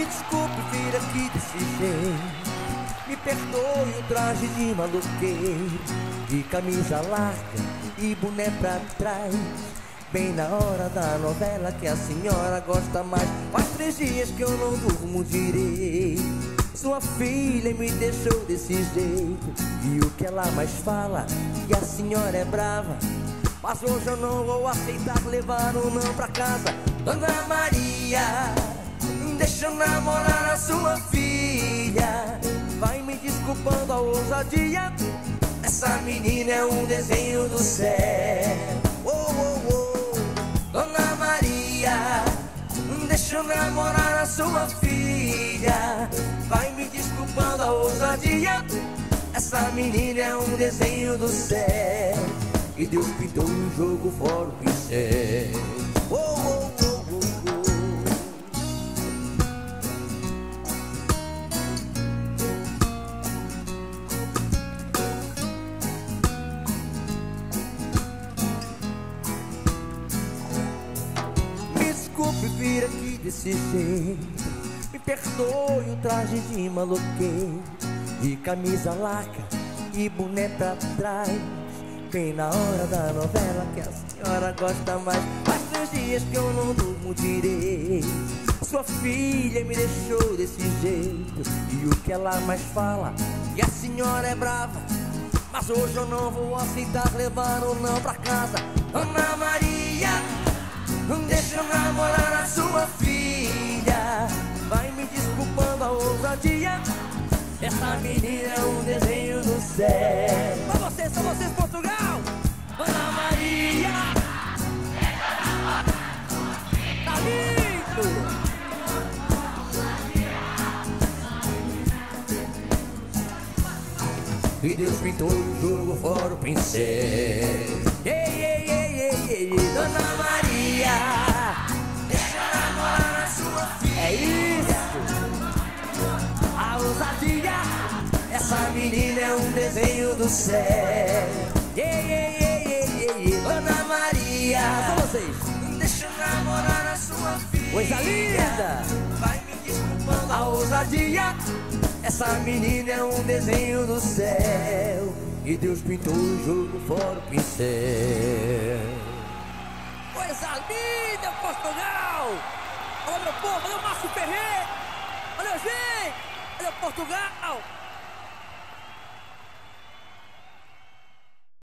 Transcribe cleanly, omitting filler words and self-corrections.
Me desculpe vir aqui desse jeito, me perdoe o traje de maloqueiro, de camisa larga e boné pra trás, bem na hora da novela que a senhora gosta mais. Faz 3 dias que eu não durmo direito, sua filha me deixou desse jeito, e o que ela mais fala, que a senhora é brava, mas hoje eu não vou aceitar levar um não pra casa. Dona Maria, deixa eu namorar a sua filha, vai me desculpando a ousadia, essa menina é um desenho do céu. Oh, oh, oh. Dona Maria, deixa eu namorar a sua filha, vai me desculpando a ousadia, essa menina é um desenho do céu, e Deus pintou um jogo fora o pincel. Oh, oh, oh, oh, oh. Me desculpe vir aqui desse jeito, me perdoe o traje de maloqueiro, de camisa larga e boné pra trás, bem na hora da novela que a senhora gosta mais. Faz 3 dias que eu não durmo direito, sua filha me deixou desse jeito, e o que ela mais fala, que a senhora é brava, mas hoje eu não vou aceitar levar um não pra casa. Dona Maria, deixa eu namorar a sua filha, vai me desculpando a ousadia, essa menina é um desenho do céu. São vocês, Portugal! Dona Maria, tá lindo! E Deus pintou o jogo fora o pincel. Ei, ei, ei, ei, ei, ei. Dona Maria, deixa eu namorar a sua filha. É isso! A ousadia, essa menina é um desenho do céu. Ei, ei, ei, ei, ei, ei. Dona Maria, são vocês. Deixa eu namorar a sua filha. Coisa linda! Vai me desculpando a ousadia, essa menina é um desenho do céu, e Deus pintou o jogo fora o pincel. Coisa linda, Portugal! Olha meu povo, olha o Márcio Ferreira! Olha gente! Olha Portugal!